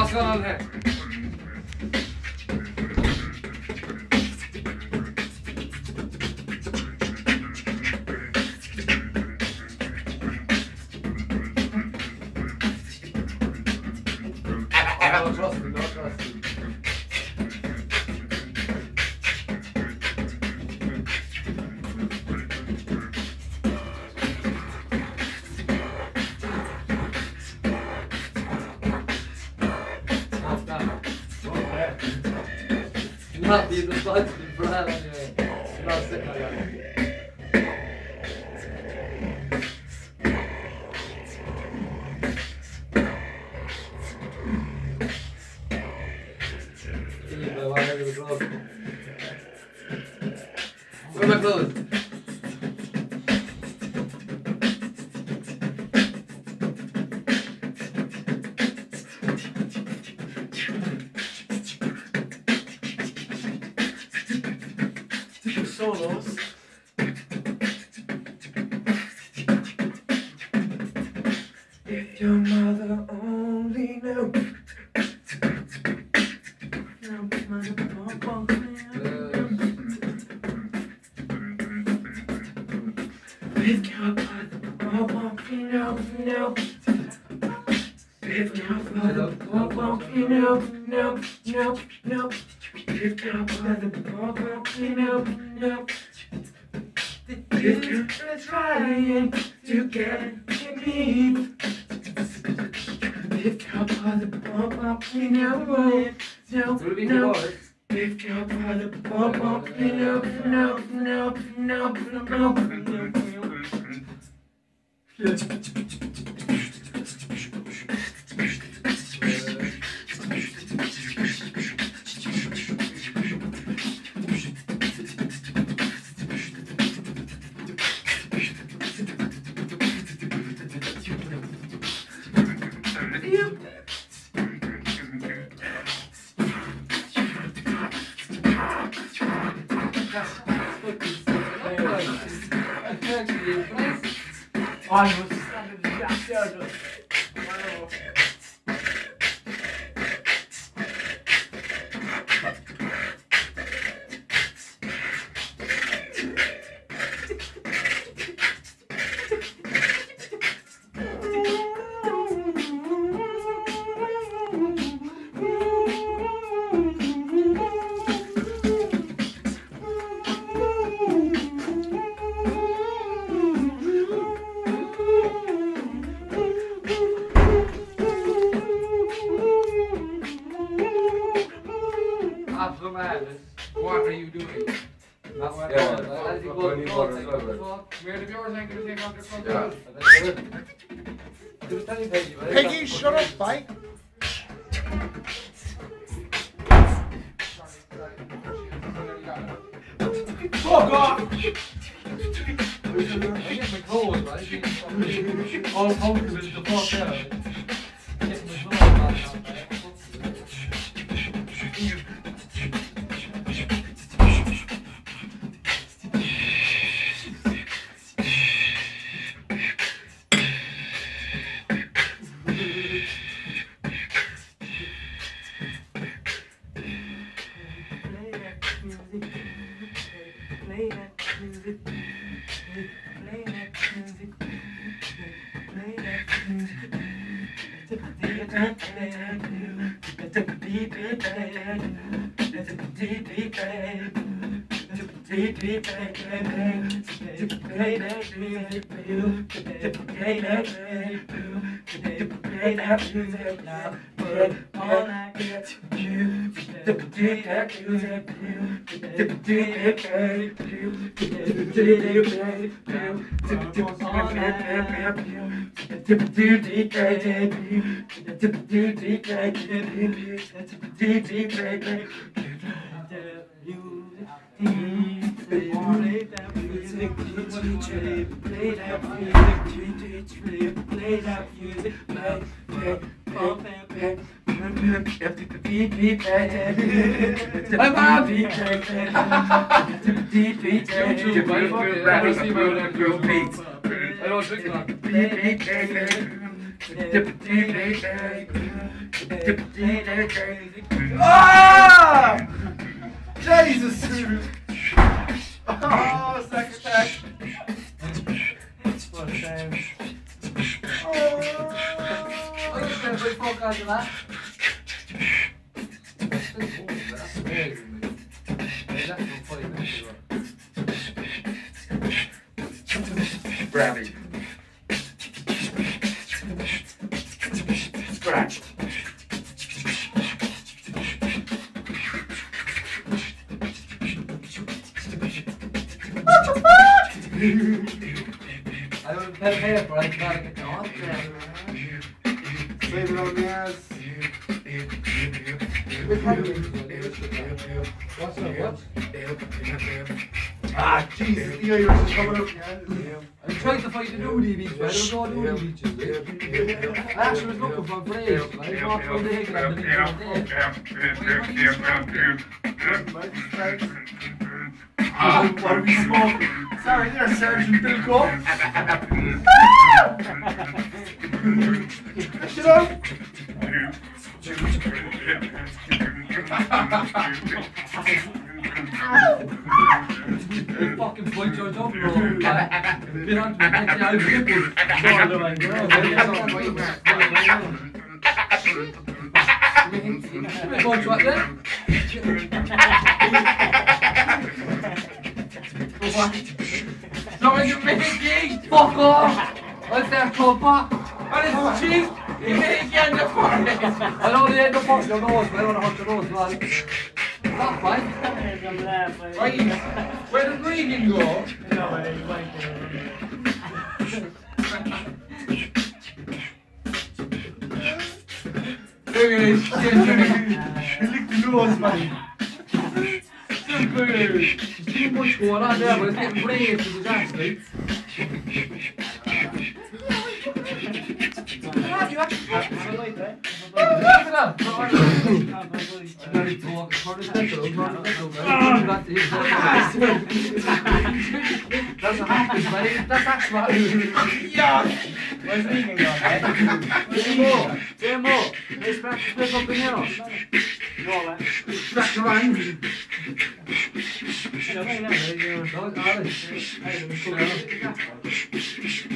What's going on here? No trust me, no trust me. Not being responsible for that anyway. You're not sitting like that. Where are my clothes? Solos. If your mother only knew. If your mother no. If your mother no. If your mother no. If you're trying to get me, if your mother no. If your mother I was standing in the backyard. Absolute madness. What are you doing? Not what Yeah, as you go to where the viewers ain't going to take off their front Yeah. Peggy, shut up, bye. Fuck off! I get my clothes, right? All comfortable as the fuck out. Get my clothes back on, right? Ah! Jesus! Oh, second attack. What a shame. I just can't play fuck out of that. Ravi. Scratch. I don't have paper, I gotta get the on. Save it on the ass. What's up, what? Ah, Jesus, Theo, you're just coming up. I'm trying to find the nudie beach, but I don't know nudie beaches. I actually was looking for places, but I walked around the hill and the beach What are we smoking? Sorry, there, Sergeant Bilko. Shut up! They fucking point your jump roll. Been on to me, take the out people. Go to what then? Not you Mickey! Fuck off! What's that called, Pop? And it's cheap! You Mickey and the fuck! I know they ain't the fuck your nose, but I don't want to hunt your nose, man. That's fine. Right, where does reading go? No, he went Look at this shit, He licked the nose, man. There's too much going on there, but it's getting brave to the dance, mate. Look at that! That's a happy, buddy. That's actually. Yuck! Where's the evening gone, eh? Say more. Let's split up in here. No, man. Back around. No,